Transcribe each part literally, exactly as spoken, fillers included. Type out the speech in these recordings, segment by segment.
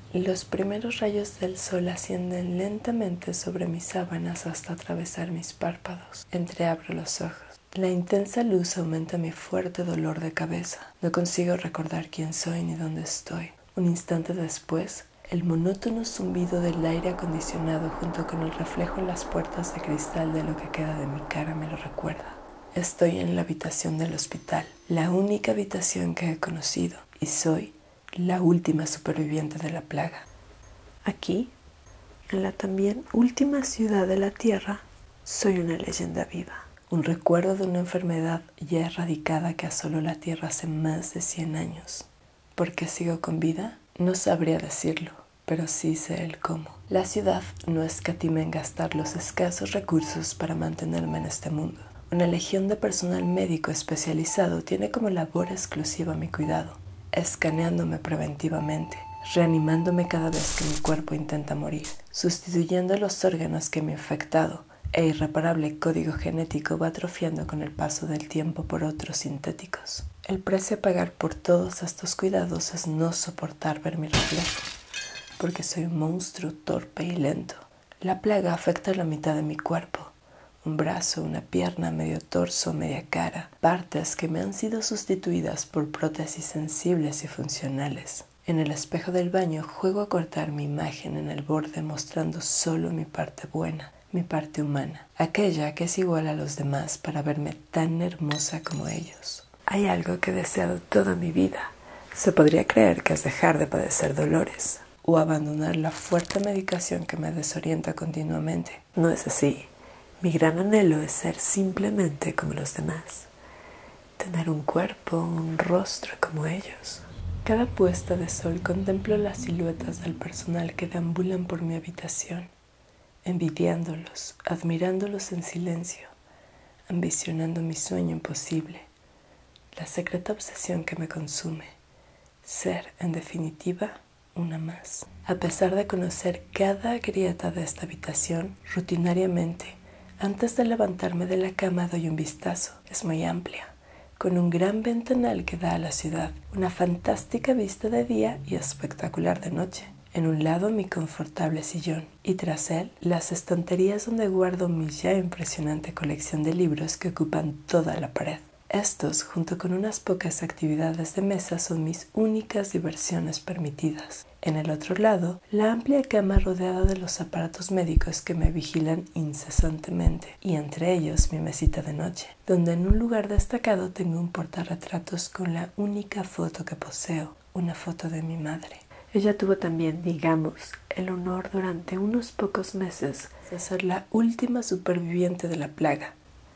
Los primeros rayos del sol ascienden lentamente sobre mis sábanas hasta atravesar mis párpados. Entreabro los ojos. La intensa luz aumenta mi fuerte dolor de cabeza. No consigo recordar quién soy ni dónde estoy. Un instante después, el monótono zumbido del aire acondicionado junto con el reflejo en las puertas de cristal de lo que queda de mi cara me lo recuerda. Estoy en la habitación del hospital, la única habitación que he conocido, y soy la última superviviente de la plaga. Aquí, en la también última ciudad de la Tierra, soy una leyenda viva. Un recuerdo de una enfermedad ya erradicada que asoló la Tierra hace más de cien años. ¿Por qué sigo con vida? No sabría decirlo, pero sí sé el cómo. La ciudad no escatima en gastar los escasos recursos para mantenerme en este mundo. Una legión de personal médico especializado tiene como labor exclusiva mi cuidado, escaneándome preventivamente, reanimándome cada vez que mi cuerpo intenta morir, sustituyendo los órganos que mi infectado e irreparable código genético va atrofiando con el paso del tiempo por otros sintéticos. El precio a pagar por todos estos cuidados es no soportar ver mi reflejo, porque soy un monstruo torpe y lento. La plaga afecta a la mitad de mi cuerpo, un brazo, una pierna, medio torso, media cara, partes que me han sido sustituidas por prótesis sensibles y funcionales. En el espejo del baño juego a cortar mi imagen en el borde mostrando solo mi parte buena, mi parte humana, aquella que es igual a los demás para verme tan hermosa como ellos. Hay algo que he deseado toda mi vida. Se podría creer que es dejar de padecer dolores o abandonar la fuerte medicación que me desorienta continuamente. No es así. Mi gran anhelo es ser simplemente como los demás, tener un cuerpo, un rostro como ellos. Cada puesta de sol contemplo las siluetas del personal que deambulan por mi habitación, envidiándolos, admirándolos en silencio, ambicionando mi sueño imposible, la secreta obsesión que me consume, ser, en definitiva, una más. A pesar de conocer cada grieta de esta habitación, rutinariamente, antes de levantarme de la cama doy un vistazo. Es muy amplia, con un gran ventanal que da a la ciudad, una fantástica vista de día y espectacular de noche. En un lado mi confortable sillón y tras él las estanterías donde guardo mi ya impresionante colección de libros que ocupan toda la pared. Estos, junto con unas pocas actividades de mesa, son mis únicas diversiones permitidas. En el otro lado, la amplia cama rodeada de los aparatos médicos que me vigilan incesantemente, y entre ellos mi mesita de noche, donde en un lugar destacado tengo un portarretratos con la única foto que poseo, una foto de mi madre. Ella tuvo también, digamos, el honor durante unos pocos meses de ser la última superviviente de la plaga.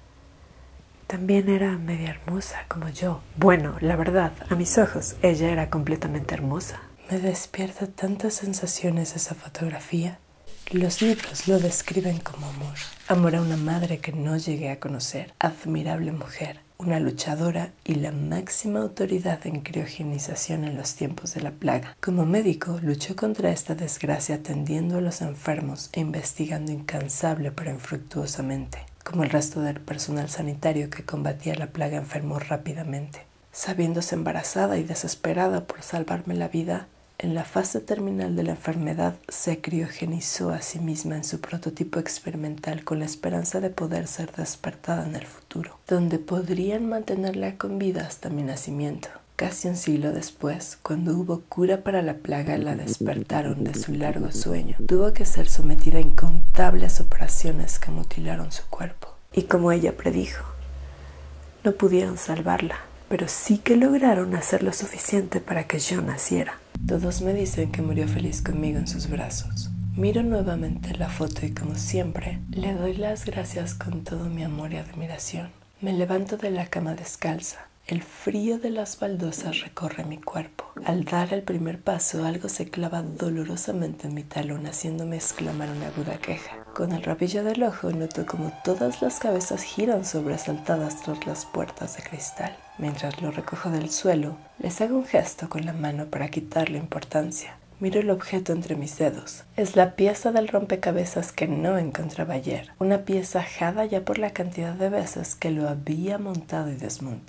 También era media hermosa como yo. Bueno, la verdad, a mis ojos, ella era completamente hermosa. Me despierta tantas sensaciones esa fotografía. Los libros lo describen como amor. Amor a una madre que no llegué a conocer. Admirable mujer, una luchadora y la máxima autoridad en criogenización en los tiempos de la plaga. Como médico, luchó contra esta desgracia atendiendo a los enfermos e investigando incansable pero infructuosamente. Como el resto del personal sanitario que combatía la plaga enfermó rápidamente. Sabiéndose embarazada y desesperada por salvarme la vida, en la fase terminal de la enfermedad se criogenizó a sí misma en su prototipo experimental con la esperanza de poder ser despertada en el futuro, donde podrían mantenerla con vida hasta mi nacimiento. Casi un siglo después, cuando hubo cura para la plaga, la despertaron de su largo sueño. Tuvo que ser sometida a incontables operaciones que mutilaron su cuerpo. Y como ella predijo, no pudieron salvarla, pero sí que lograron hacer lo suficiente para que yo naciera. Todos me dicen que murió feliz conmigo en sus brazos. Miro nuevamente la foto y, como siempre, le doy las gracias con todo mi amor y admiración. Me levanto de la cama descalza. El frío de las baldosas recorre mi cuerpo. Al dar el primer paso, algo se clava dolorosamente en mi talón, haciéndome exclamar una aguda queja. Con el rabillo del ojo noto como todas las cabezas giran sobresaltadas tras las puertas de cristal. Mientras lo recojo del suelo, les hago un gesto con la mano para quitarle importancia. Miro el objeto entre mis dedos. Es la pieza del rompecabezas que no encontraba ayer. Una pieza ajada ya por la cantidad de veces que lo había montado y desmontado.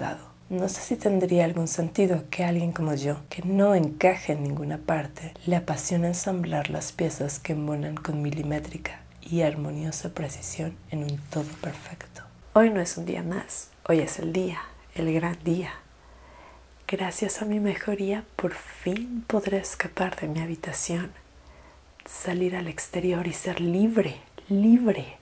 No sé si tendría algún sentido que alguien como yo, que no encaje en ninguna parte, le apasiona ensamblar las piezas que embonan con milimétrica y armoniosa precisión en un todo perfecto. Hoy no es un día más, hoy es el día, el gran día. Gracias a mi mejoría, por fin podré escapar de mi habitación, salir al exterior y ser libre, libre.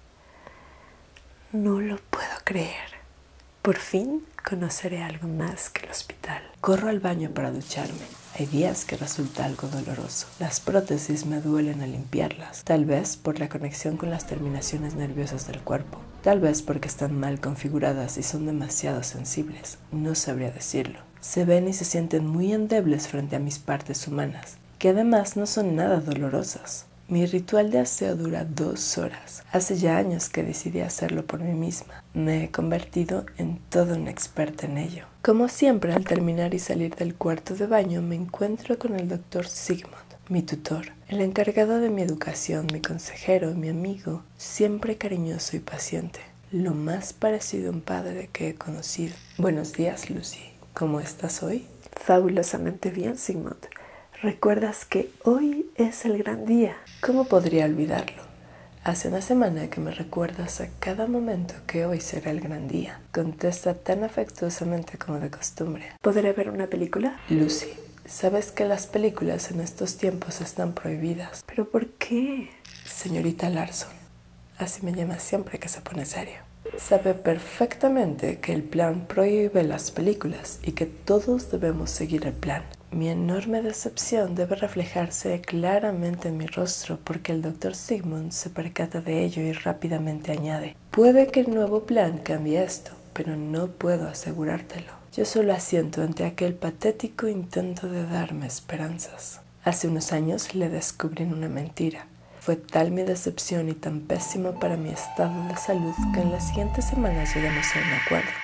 No lo puedo creer. Por fin conoceré algo más que el hospital. Corro al baño para ducharme. Hay días que resulta algo doloroso. Las prótesis me duelen al limpiarlas, tal vez por la conexión con las terminaciones nerviosas del cuerpo, tal vez porque están mal configuradas y son demasiado sensibles. No sabría decirlo. Se ven y se sienten muy endebles frente a mis partes humanas, que además no son nada dolorosas. Mi ritual de aseo dura dos horas. Hace ya años que decidí hacerlo por mí misma. Me he convertido en toda una experta en ello. Como siempre, al terminar y salir del cuarto de baño, me encuentro con el doctor Sigmund, mi tutor, el encargado de mi educación, mi consejero, mi amigo, siempre cariñoso y paciente. Lo más parecido a un padre que he conocido. Buenos días, Lucy. ¿Cómo estás hoy? Fabulosamente bien, Sigmund. ¿Recuerdas que hoy es el gran día? ¿Cómo podría olvidarlo? Hace una semana que me recuerdas a cada momento que hoy será el gran día. Contesta tan afectuosamente como de costumbre. ¿Podré ver una película? Lucy, sabes que las películas en estos tiempos están prohibidas. ¿Pero por qué? Señorita Larson, así me llama siempre que se pone serio. Sabe perfectamente que el plan prohíbe las películas y que todos debemos seguir el plan. Mi enorme decepción debe reflejarse claramente en mi rostro porque el doctor Sigmund se percata de ello y rápidamente añade: puede que el nuevo plan cambie esto, pero no puedo asegurártelo. Yo solo asiento ante aquel patético intento de darme esperanzas. Hace unos años le descubrí una mentira. Fue tal mi decepción y tan pésimo para mi estado de salud que en las siguientes semanas llegamos a un acuerdo.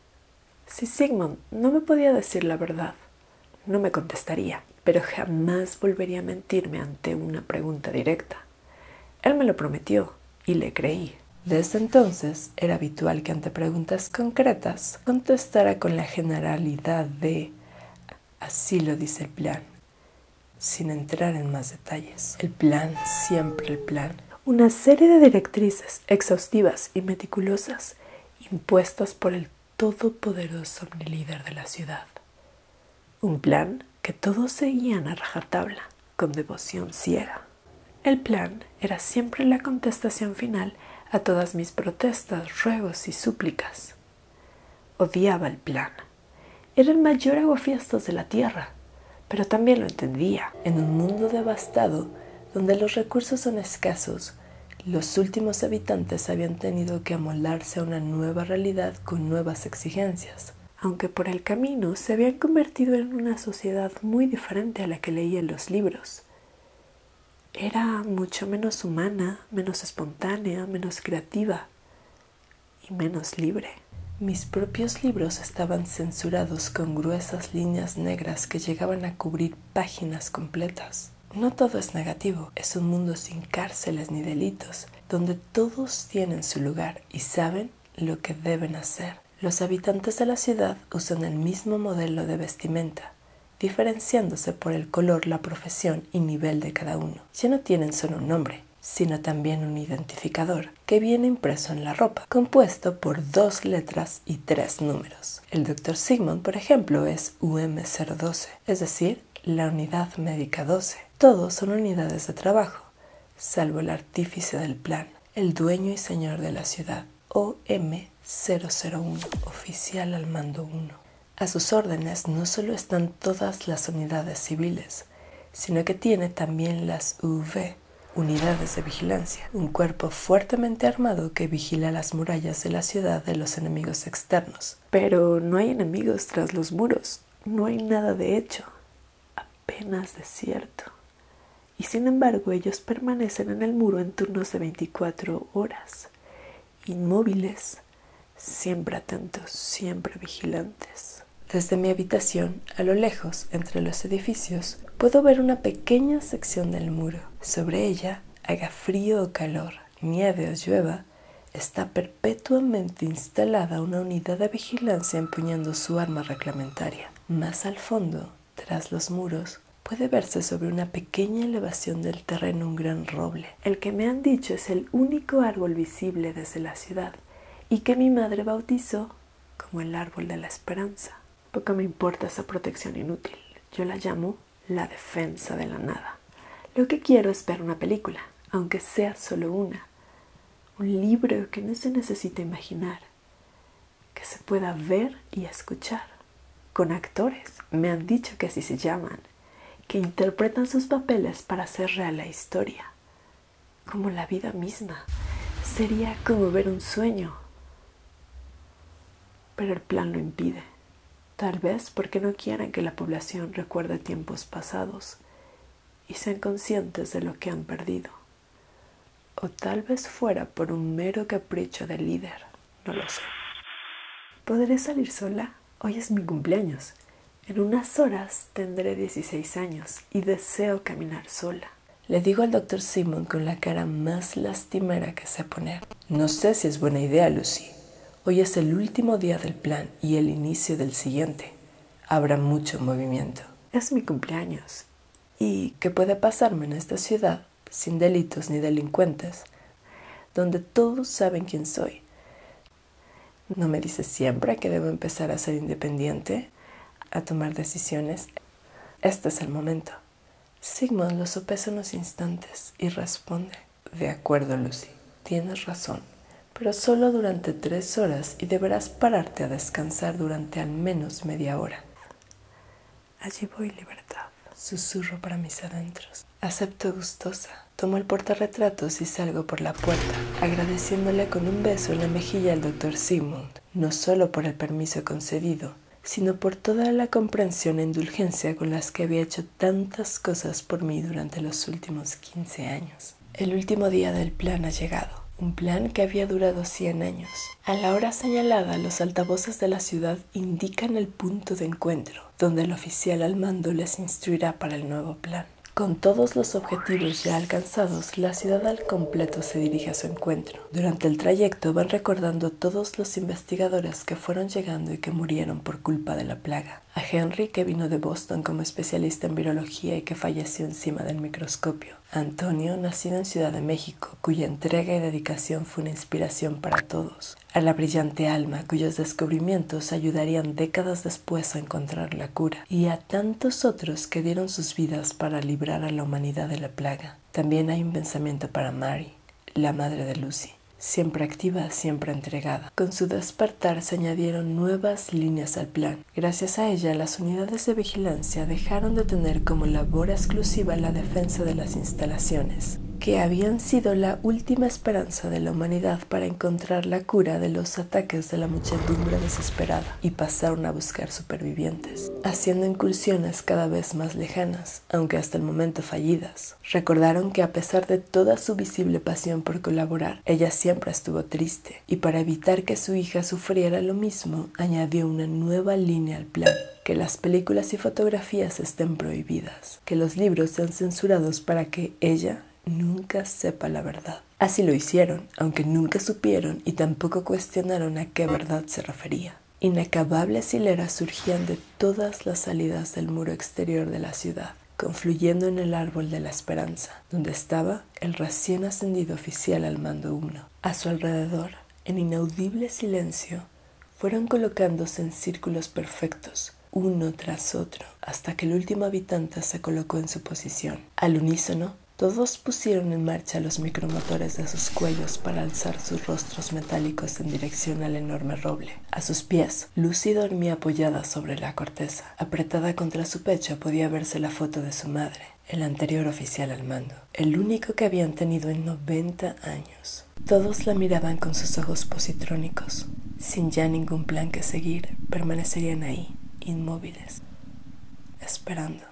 Si Sigmund no me podía decir la verdad, no me contestaría, pero jamás volvería a mentirme ante una pregunta directa. Él me lo prometió y le creí. Desde entonces era habitual que ante preguntas concretas contestara con la generalidad de «así lo dice el plan», sin entrar en más detalles. El plan, siempre el plan. Una serie de directrices exhaustivas y meticulosas impuestas por el todopoderoso omnilíder de la ciudad. Un plan que todos seguían a rajatabla, con devoción ciega. El plan era siempre la contestación final a todas mis protestas, ruegos y súplicas. Odiaba el plan. Era el mayor aguafiestos de la tierra, pero también lo entendía. En un mundo devastado, donde los recursos son escasos, los últimos habitantes habían tenido que amoldarse a una nueva realidad con nuevas exigencias, aunque por el camino se habían convertido en una sociedad muy diferente a la que leía en los libros. Era mucho menos humana, menos espontánea, menos creativa y menos libre. Mis propios libros estaban censurados con gruesas líneas negras que llegaban a cubrir páginas completas. No todo es negativo, es un mundo sin cárceles ni delitos, donde todos tienen su lugar y saben lo que deben hacer. Los habitantes de la ciudad usan el mismo modelo de vestimenta, diferenciándose por el color, la profesión y nivel de cada uno. Ya no tienen solo un nombre, sino también un identificador que viene impreso en la ropa, compuesto por dos letras y tres números. El doctor Sigmund, por ejemplo, es U M cero doce, es decir, la unidad médica doce. Todos son unidades de trabajo, salvo el artífice del plan, el dueño y señor de la ciudad, O M cero cero uno, oficial al mando uno. A sus órdenes no solo están todas las unidades civiles, sino que tiene también las U V, unidades de vigilancia, un cuerpo fuertemente armado que vigila las murallas de la ciudad de los enemigos externos. Pero no hay enemigos tras los muros, no hay nada de hecho, apenas desierto. Y sin embargo ellos permanecen en el muro en turnos de veinticuatro horas, inmóviles, siempre atentos, siempre vigilantes. Desde mi habitación, a lo lejos, entre los edificios, puedo ver una pequeña sección del muro. Sobre ella, haga frío o calor, nieve o llueva, está perpetuamente instalada una unidad de vigilancia empuñando su arma reglamentaria. Más al fondo, tras los muros, puede verse sobre una pequeña elevación del terreno un gran roble, el que me han dicho es el único árbol visible desde la ciudad y que mi madre bautizó como el árbol de la esperanza. Poco me importa esa protección inútil. Yo la llamo la defensa de la nada. Lo que quiero es ver una película, aunque sea solo una. Un libro que no se necesita imaginar, que se pueda ver y escuchar. Con actores, me han dicho que así se llaman, que interpretan sus papeles para hacer real la historia. Como la vida misma. Sería como ver un sueño. Pero el plan lo impide. Tal vez porque no quieren que la población recuerde tiempos pasados y sean conscientes de lo que han perdido. O tal vez fuera por un mero capricho del líder, no lo sé. ¿Podré salir sola? Hoy es mi cumpleaños. En unas horas tendré dieciséis años y deseo caminar sola. Le digo al doctor Simon con la cara más lastimera que sé poner. No sé si es buena idea, Lucy. Hoy es el último día del plan y el inicio del siguiente. Habrá mucho movimiento. Es mi cumpleaños. ¿Y qué puede pasarme en esta ciudad, sin delitos ni delincuentes, donde todos saben quién soy? ¿No me dice siempre que debo empezar a ser independiente, a tomar decisiones? Este es el momento. Sigmund lo sopesa unos instantes y responde. De acuerdo, Lucy. Tienes razón. Pero solo durante tres horas y deberás pararte a descansar durante al menos media hora. Allí voy, libertad. Susurro para mis adentros. Acepto gustosa. Tomo el portarretratos y salgo por la puerta, agradeciéndole con un beso en la mejilla al doctor Sigmund, no solo por el permiso concedido, sino por toda la comprensión e indulgencia con las que había hecho tantas cosas por mí durante los últimos quince años. El último día del plan ha llegado. Un plan que había durado cien años. A la hora señalada, los altavoces de la ciudad indican el punto de encuentro, donde el oficial al mando les instruirá para el nuevo plan. Con todos los objetivos ya alcanzados, la ciudad al completo se dirige a su encuentro. Durante el trayecto van recordando a todos los investigadores que fueron llegando y que murieron por culpa de la plaga. A Henry, que vino de Boston como especialista en virología y que falleció encima del microscopio. A Antonio, nacido en Ciudad de México, cuya entrega y dedicación fue una inspiración para todos. A la brillante Alma, cuyos descubrimientos ayudarían décadas después a encontrar la cura. Y a tantos otros que dieron sus vidas para librar a la humanidad de la plaga. También hay un pensamiento para Mary, la madre de Lucy. Siempre activa, siempre entregada. Con su despertar se añadieron nuevas líneas al plan. Gracias a ella, las unidades de vigilancia dejaron de tener como labor exclusiva la defensa de las instalaciones, que habían sido la última esperanza de la humanidad para encontrar la cura de los ataques de la muchedumbre desesperada, y pasaron a buscar supervivientes, haciendo incursiones cada vez más lejanas, aunque hasta el momento fallidas. Recordaron que a pesar de toda su visible pasión por colaborar, ella siempre estuvo triste, y para evitar que su hija sufriera lo mismo, añadió una nueva línea al plan. Que las películas y fotografías estén prohibidas, que los libros sean censurados para que ella nunca sepa la verdad. Así lo hicieron, aunque nunca supieron y tampoco cuestionaron a qué verdad se refería. Inacabables hileras surgían de todas las salidas del muro exterior de la ciudad, confluyendo en el árbol de la esperanza, donde estaba el recién ascendido oficial al mando uno. A su alrededor, en inaudible silencio, fueron colocándose en círculos perfectos, uno tras otro, hasta que el último habitante se colocó en su posición. Al unísono, todos pusieron en marcha los micromotores de sus cuellos para alzar sus rostros metálicos en dirección al enorme roble. A sus pies, Lucy dormía apoyada sobre la corteza. Apretada contra su pecho podía verse la foto de su madre, el anterior oficial al mando, el único que habían tenido en noventa años. Todos la miraban con sus ojos positrónicos. Sin ya ningún plan que seguir, permanecerían ahí, inmóviles, esperando.